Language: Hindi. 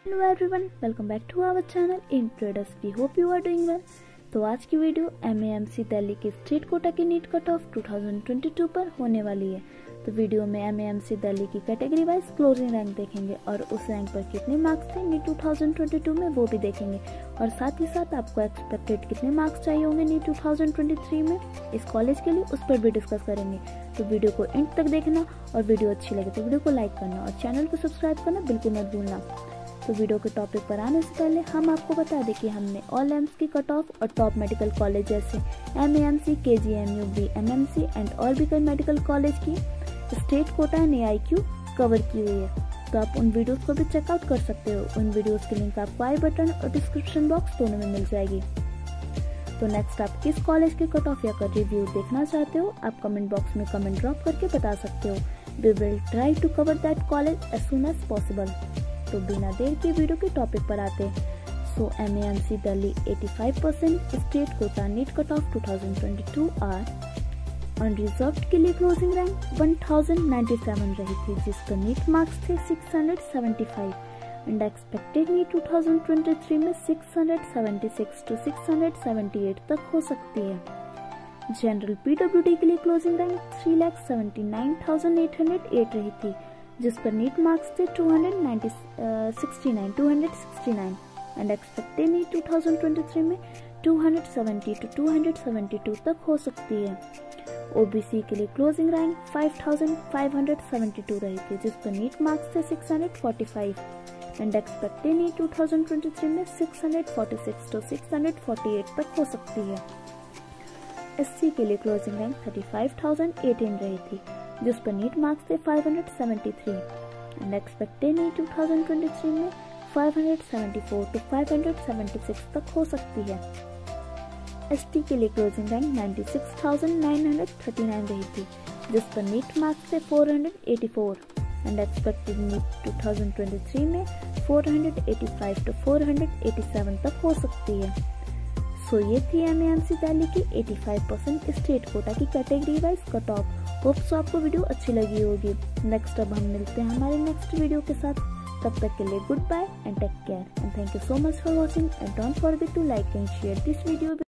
Hello everyone, welcome back to our channel in traders. We hope you are doing well. तो आज की वीडियो MAMC दिल्ली के स्टेट कोटा की नीट कट ऑफ 2022 पर होने वाली है। तो वीडियो में MAMC दिल्ली की कैटेगरी वाइज क्लोजिंग रैंक देखेंगे और उस रैंक पर कितने मार्क्स थे नीट 2022 में वो भी देखेंगे, और साथ ही साथ आपको एक्सपेक्टेड कितने मार्क्स चाहिए होंगे नीट 2023 में इस कॉलेज के लिए, उस पर भी डिस्कस करेंगे। तो वीडियो को एंड तक देखना, और वीडियो अच्छी लगे तो वीडियो को लाइक करना और चैनल को सब्सक्राइब करना बिल्कुल मत भूलना। तो वीडियो के टॉपिक पर आने से पहले हम आपको बता दें कि हमने ऑल एम्स की कट ऑफ और टॉप मेडिकल कॉलेज जैसे MAMC, KGMU, BMMC एंड और भी कई मेडिकल कॉलेज की state quota and AIQ cover की हुई है। तो आप उन वीडियोस को भी चेकआउट कर सकते हो। उन वीडियोस की लिंक आपको आई बटन और डिस्क्रिप्शन बॉक्स दोनों में मिल जाएगी। तो नेक्स्ट आप किस कॉलेज के कट ऑफ या कर रिव्यू देखना चाहते हो, आप कमेंट बॉक्स में कमेंट ड्रॉप करके बता सकते हो। We will try to cover that college as soon as possible. तो बिना देर के वीडियो के टॉपिक पर आते हैं। So MAMC Delhi 85% state quota NEET cut off 2022 आर अनरिजर्व्ड के लिए क्लोजिंग रैंक 1097 रही थी, जिस पर नीट मार्क्स थे 675 एंड एक्सपेक्टेड नीट 2023 में 676 to 678 तक हो सकती है। जनरल PWD के लिए क्लोजिंग रैंक 3,79,808 रही थी, जिस पर नीट मार्क्स थे 269 एंड एक्सपेक्टेड नीट 2023 में 270 to 272 तक हो सकती है। OBC के लिए क्लोजिंग रैंक 5,572 रही थी, जिस पर नीट मार्क्स थे 645 एंड एक्सपेक्टेड नीट 2023 में 646 to 648 तक हो सकती है। SC के लिए क्लोजिंग रैंक 35,018 रही थी, जिस पर नीट मार्क्स थे 573 एंड एक्सपेक्टेड नीट 2023 में 574 to 576 तक हो सकती है। ST के लिए क्लोजिंग रैंक 96,939 रही थी, जिस पर नीट मार्क्स थे 484 एंड एक्सपेक्टेड नीट 2023 में 485 to 487 तक हो सकती है। सो ये थी MAMC दिल्ली की 85% स्टेट कोटा की category wise cut off. Hopes आपको वीडियो अच्छी लगी होगी। नेक्स्ट अब हम मिलते हैं हमारे नेक्स्ट वीडियो के साथ। तब तक के लिए good bye and take care and thank you so much for watching and don't forget to like and share this video.